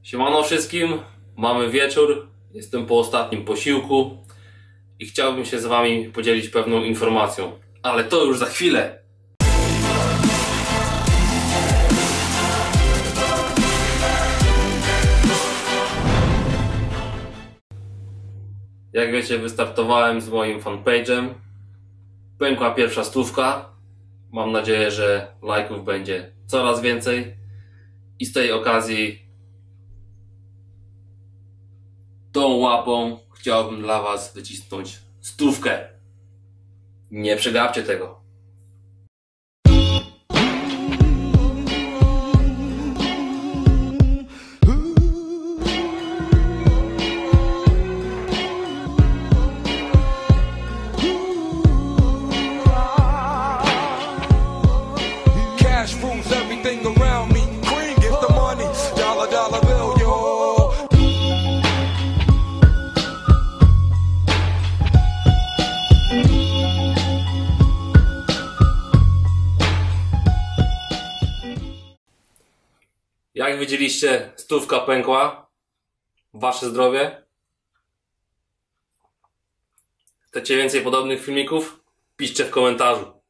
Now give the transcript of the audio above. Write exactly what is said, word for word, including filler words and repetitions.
Siemano wszystkim, mamy wieczór, jestem po ostatnim posiłku i chciałbym się z wami podzielić pewną informacją, ale to już za chwilę. Jak wiecie, wystartowałem z moim fanpage'em, pękła pierwsza stówka, mam nadzieję, że lajków będzie coraz więcej i z tej okazji tą łapą chciałbym dla was wycisnąć stówkę. Nie przegapcie tego. Cash rules everything around me. Green, get the money. Dollar, dollar bill, yo. Jak widzieliście, stówka pękła. Wasze zdrowie. Chcecie więcej podobnych filmików? Piszcie w komentarzu.